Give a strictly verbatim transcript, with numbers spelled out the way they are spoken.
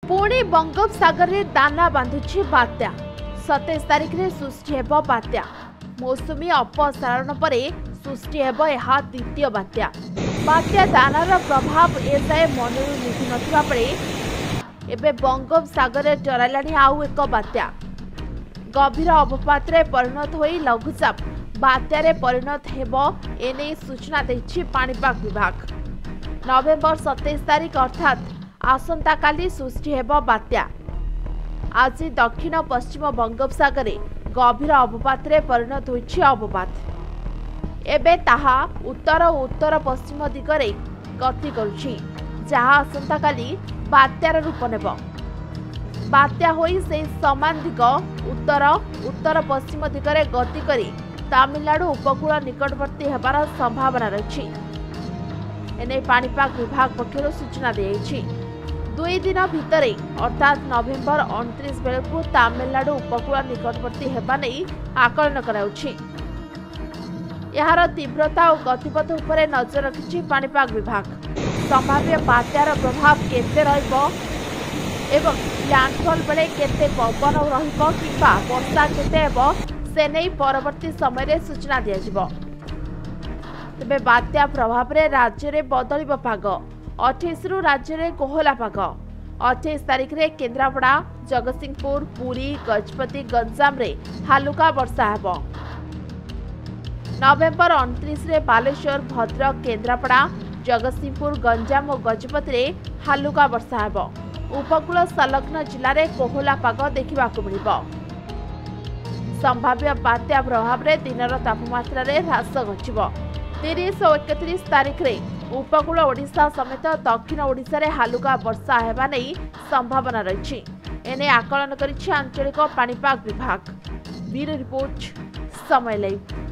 पुणी बंगोपसागर रे दाना बांधुछि बात्या। सत्ताईस तारिख रे सृष्टि हेब बात्या। मौसुमी अपसारण परे सृष्टि हेब यह द्वितीय बात्या। बात्या दानार प्रभाव एजाए मनरू निधि नथिबा परे एबे बंगोपसागर रे डराइलाणी आउ एक बात्या। गभीर अवपात रे परिणत होई लघुचाप बात्यारे परिणत हेब एने सूचना दैछि पाणीपाग विभाग। नवेम्बर सत्ताईस तारिख अर्थात आसंता काली सृष्टि हेब बात्या। आज दक्षिण पश्चिम बंगोपसागर गभीर अवपात रे परिणत होइछि अवपात। एबे ताहा उत्तर और उत्तर पश्चिम दिगरे गति करुछि, जहा आसंता काली बात्यार रूप नेब। बात्या होई से समान दिग उत्तर उत्तर पश्चिम दिगरे गति करी तमिलनाडु उपकूल निकटवर्ती हेबार संभावना रही। एने पाणीपाग विभाग पक्षर सूचना दी दुई दिन भितर अर्थात नवेम्बर उनतीस बेलू तमिलनाडु उपकूल निकटवर्ती हेबा नहीं आकलन कराउछि। यार तीव्रता और गतिपथ उपरे नजर रखिछि पाणीपाग विभाग। संभाव्य बात्यार प्रभाव केते रहिबो एवं लैंडफॉल बेले केते पवन रहिबो किंबा वर्षा केते हेबो से नहीं परवर्ती समय रे सूचना दिया जिवो। तबे बात्या प्रभाव रे राज्य रे बदलिबो पाग। अट्ठाईस रु राज्य रे कोहला पाग। अट्ठाईस तारिख रे केन्द्रापड़ा, जगतसिंहपुर, पुरी, गजपति, गंजाम रे हालुका वर्षा हेबो। नवेम्बर उनतीस रे बालेश्वर, भद्रक, केन्द्रापड़ा, जगतसिंहपुर, गंजाम और गजपति रे हालुका वर्षा हेबो। उपकूल संलग्न जिले में कोहला पाग देखा मिलिबो। संभाव्य बात्या प्रभाव रे दिनर तापमात्रा रे ह्रास घटिबो। तीस और इकतीस तारिख रे उपकूल ओडिशा समेत दक्षिण ओडिशा रे हालुका वर्षा हेबा नै संभावना रही। एने आकलन करिछि आंचलिक पाणीपाग विभाग। Bureau report, Samaya live.